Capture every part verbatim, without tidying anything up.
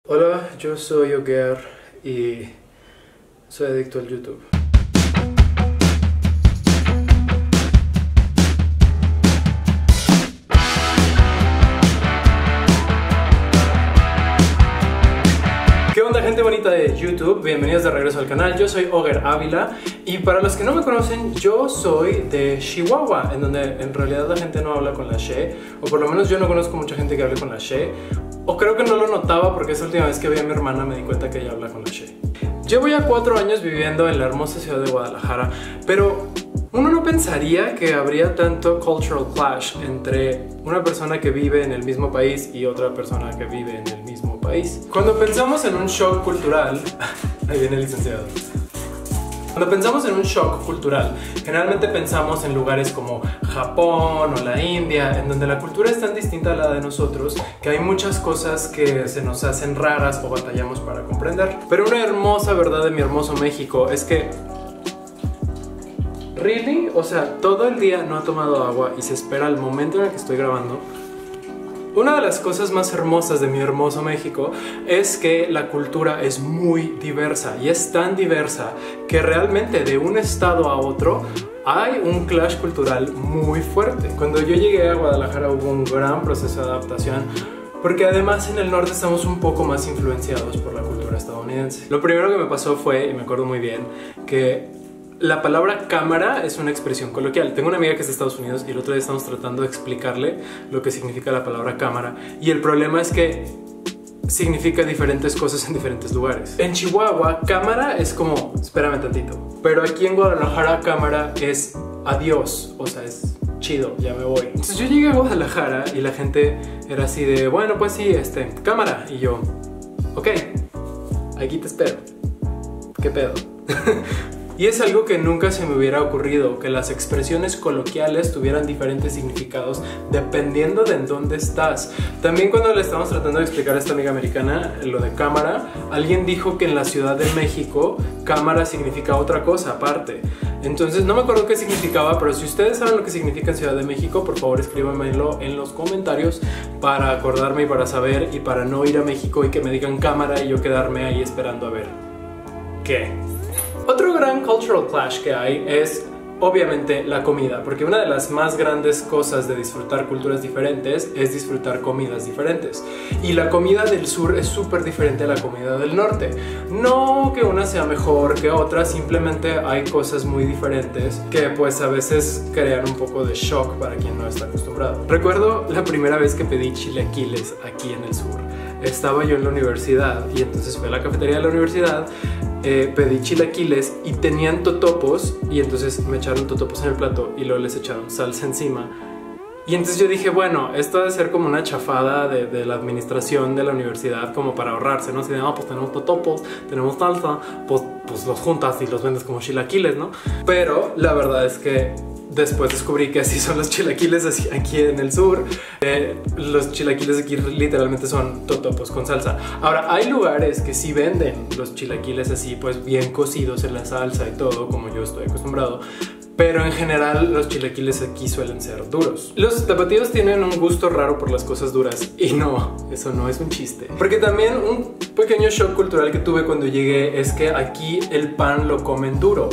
Hola, yo soy Oguer y soy adicto al YouTube. ¿Qué onda, gente bonita de YouTube? Bienvenidos de regreso al canal. Yo soy Oguer Ávila y para los que no me conocen, yo soy de Chihuahua, en donde en realidad la gente no habla con la she, o por lo menos yo no conozco mucha gente que hable con la she, o creo que no lo notaba porque esa última vez que vi a mi hermana me di cuenta que ella habla con la she. Llevo ya cuatro años viviendo en la hermosa ciudad de Guadalajara, pero uno no pensaría que habría tanto cultural clash entre una persona que vive en el mismo país y otra persona que vive en el mismo país. Cuando pensamos en un shock cultural, ahí viene el licenciado. Cuando pensamos en un shock cultural, generalmente pensamos en lugares como Japón o la India, en donde la cultura es tan distinta a la de nosotros que hay muchas cosas que se nos hacen raras o batallamos para comprender. Pero una hermosa verdad de mi hermoso México es que ¿really? O sea, todo el día no ha tomado agua y se espera el momento en el que estoy grabando. Una de las cosas más hermosas de mi hermoso México es que la cultura es muy diversa y es tan diversa que realmente de un estado a otro hay un clash cultural muy fuerte. Cuando yo llegué a Guadalajara hubo un gran proceso de adaptación porque además en el norte estamos un poco más influenciados por la cultura estadounidense. Lo primero que me pasó fue, y me acuerdo muy bien, que la palabra cámara es una expresión coloquial. Tengo una amiga que es de Estados Unidos y el otro día estamos tratando de explicarle lo que significa la palabra cámara. Y el problema es que significa diferentes cosas en diferentes lugares. En Chihuahua, cámara es como, espérame tantito. Pero aquí en Guadalajara, cámara es adiós. O sea, es chido, ya me voy. Entonces yo llegué a Guadalajara y la gente era así de, bueno, pues sí, este, cámara. Y yo, ok, aquí te espero. ¿Qué pedo? Y es algo que nunca se me hubiera ocurrido, que las expresiones coloquiales tuvieran diferentes significados dependiendo de en dónde estás. También cuando le estamos tratando de explicar a esta amiga americana lo de cámara, alguien dijo que en la Ciudad de México cámara significa otra cosa aparte. Entonces no me acuerdo qué significaba, pero si ustedes saben lo que significa en Ciudad de México, por favor escríbanmelo en los comentarios para acordarme y para saber y para no ir a México y que me digan cámara y yo quedarme ahí esperando a ver ¿qué? Otro gran cultural clash que hay es obviamente la comida, porque una de las más grandes cosas de disfrutar culturas diferentes es disfrutar comidas diferentes. Y la comida del sur es súper diferente a la comida del norte. No que una sea mejor que otra, simplemente hay cosas muy diferentes que pues a veces crean un poco de shock para quien no está acostumbrado. Recuerdo la primera vez que pedí chilaquiles aquí en el sur. Estaba yo en la universidad y entonces fui a la cafetería de la universidad. Eh, pedí chilaquiles y tenían totopos y entonces me echaron totopos en el plato y luego les echaron salsa encima y entonces yo dije, bueno, esto debe ser como una chafada de, de la administración de la universidad como para ahorrarse, ¿no? Si de, no, pues tenemos totopos, tenemos salsa, pues, pues los juntas y los vendes como chilaquiles, ¿no? Pero la verdad es que después descubrí que así son los chilaquiles así aquí en el sur. Eh, los chilaquiles aquí literalmente son totopos con salsa. Ahora, hay lugares que sí venden los chilaquiles así, pues bien cocidos en la salsa y todo, como yo estoy acostumbrado. Pero en general los chilaquiles aquí suelen ser duros. Los tapatíos tienen un gusto raro por las cosas duras. Y no, eso no es un chiste. Porque también un pequeño shock cultural que tuve cuando llegué es que aquí el pan lo comen duro.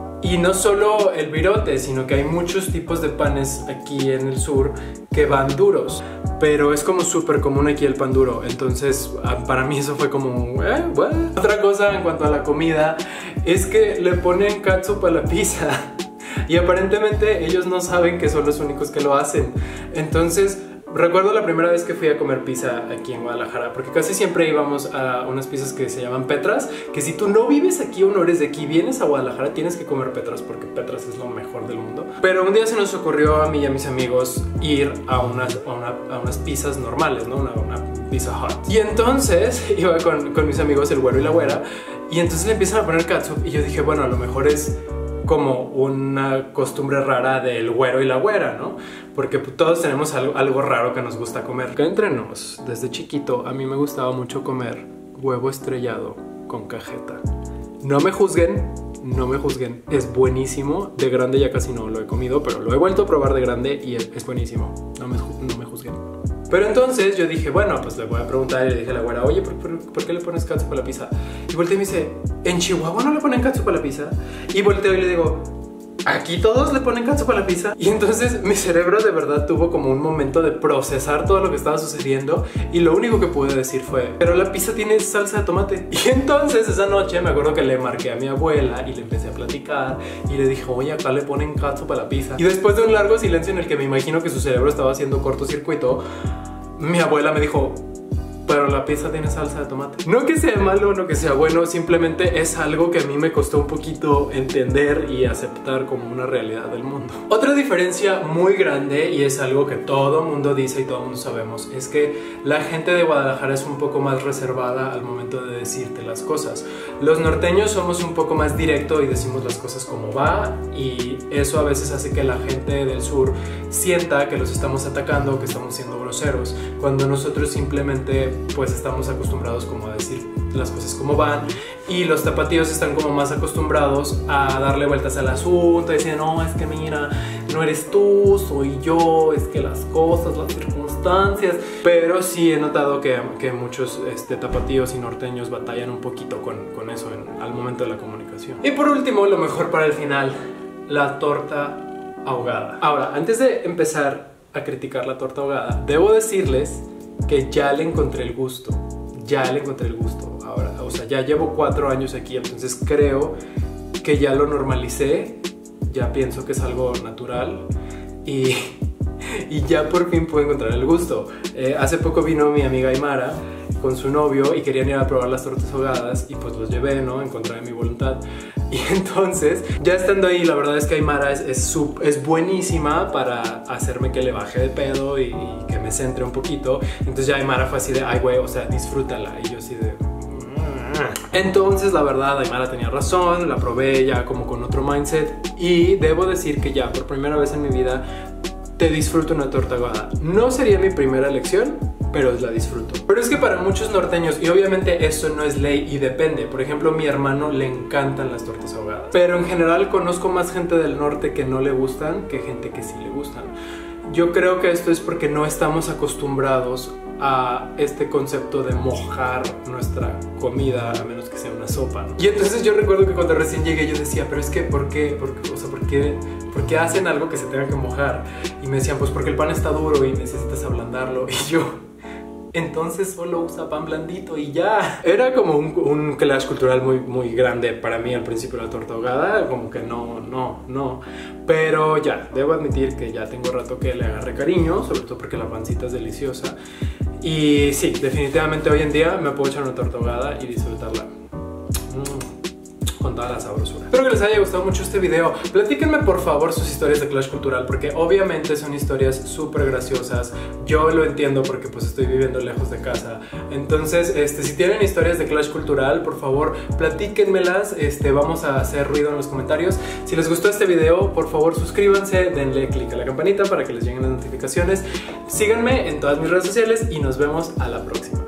Y no solo el virote, sino que hay muchos tipos de panes aquí en el sur que van duros. Pero es como súper común aquí el pan duro. Entonces para mí eso fue como eh, bueno. Otra cosa en cuanto a la comida es que le ponen catsup a la pizza. Y aparentemente ellos no saben que son los únicos que lo hacen. Entonces recuerdo la primera vez que fui a comer pizza aquí en Guadalajara, porque casi siempre íbamos a unas pizzas que se llaman Petras, que si tú no vives aquí o no eres de aquí, vienes a Guadalajara, tienes que comer Petras, porque Petras es lo mejor del mundo. Pero un día se nos ocurrió a mí y a mis amigos ir a unas, a una, a unas pizzas normales, ¿no? Una, una Pizza Hut. Y entonces iba con, con mis amigos el güero y la güera, y entonces le empiezan a poner catsup, y yo dije, bueno, a lo mejor es como una costumbre rara del güero y la güera, ¿no? Porque todos tenemos algo, algo raro que nos gusta comer. Acá entre nos, desde chiquito, a mí me gustaba mucho comer huevo estrellado con cajeta. No me juzguen, no me juzguen. Es buenísimo. De grande ya casi no lo he comido, pero lo he vuelto a probar de grande y es, es buenísimo. No me, no me juzguen. Pero entonces yo dije, bueno, pues le voy a preguntar y le dije a la güera, oye, ¿por, por, ¿por qué le pones catsup a la pizza? Y volteé y me dice, ¿en Chihuahua no le ponen catsup a la pizza? Y volteo y le digo, ¿aquí todos le ponen catsup a la pizza? Y entonces mi cerebro de verdad tuvo como un momento de procesar todo lo que estaba sucediendo y lo único que pude decir fue, pero la pizza tiene salsa de tomate. Y entonces esa noche me acuerdo que le marqué a mi abuela y le empecé a platicar y le dije, oye, acá le ponen catsup a la pizza. Y después de un largo silencio en el que me imagino que su cerebro estaba haciendo cortocircuito, mi abuela me dijo, pero la pizza tiene salsa de tomate. No que sea malo, no que sea bueno, simplemente es algo que a mí me costó un poquito entender y aceptar como una realidad del mundo. Otra diferencia muy grande, y es algo que todo mundo dice y todo mundo sabemos, es que la gente de Guadalajara es un poco más reservada al momento de decirte las cosas. Los norteños somos un poco más directo y decimos las cosas como va, y eso a veces hace que la gente del sur sienta que los estamos atacando, que estamos siendo groseros, cuando nosotros simplemente pues estamos acostumbrados como a decir las cosas como van, y los tapatíos están como más acostumbrados a darle vueltas al asunto, decir, no, es que mira, no eres tú, soy yo, es que las cosas, las circunstancias. Pero sí he notado que, que muchos este, tapatíos y norteños batallan un poquito con, con eso en, al momento de la comunicación. Y por último, lo mejor para el final, la torta ahogada. Ahora, antes de empezar a criticar la torta ahogada, debo decirles que ya le encontré el gusto, ya le encontré el gusto. Ahora, o sea, ya llevo cuatro años aquí, entonces creo que ya lo normalicé, ya pienso que es algo natural y, y ya por fin puedo encontrar el gusto. Eh, hace poco vino mi amiga Aymara con su novio y querían ir a probar las tortas ahogadas y pues los llevé, ¿no? En contra de mi voluntad. Y entonces, ya estando ahí, la verdad es que Aymara es, es, sub, es buenísima para hacerme que le baje de pedo y, y que me centre un poquito. Entonces ya Aymara fue así de, ay güey, o sea, disfrútala. Y yo así de... Entonces la verdad Aymara tenía razón, la probé ya como con otro mindset. Y debo decir que ya por primera vez en mi vida te disfruto una torta ahogada. No sería mi primera elección, pero la disfruto. Pero es que para muchos norteños, y obviamente eso no es ley y depende, por ejemplo, a mi hermano le encantan las tortas ahogadas, pero en general conozco más gente del norte que no le gustan que gente que sí le gustan. Yo creo que esto es porque no estamos acostumbrados a este concepto de mojar nuestra comida, a menos que sea una sopa, ¿no? Y entonces yo recuerdo que cuando recién llegué yo decía, pero es que ¿por qué? ¿Por qué? O sea, ¿por qué? ¿Por qué hacen algo que se tenga que mojar? Y me decían, pues porque el pan está duro y necesitas ablandarlo. Y yo, entonces solo usa pan blandito y ya. Era como un, un clash cultural muy, muy grande para mí al principio de la torta ahogada. Como que no, no, no. Pero ya, debo admitir que ya tengo rato que le agarré cariño, sobre todo porque la pancita es deliciosa. Y sí, definitivamente hoy en día me puedo echar una torta ahogada y disfrutarla mm, con toda la sabrosura. Espero que les haya gustado mucho este video. Platíquenme por favor sus historias de clash cultural, porque obviamente son historias súper graciosas. Yo lo entiendo porque pues estoy viviendo lejos de casa. Entonces, este, si tienen historias de clash cultural, por favor platíquenmelas. Este, vamos a hacer ruido en los comentarios. Si les gustó este video, por favor suscríbanse, denle click a la campanita para que les lleguen las notificaciones. Síganme en todas mis redes sociales y nos vemos a la próxima.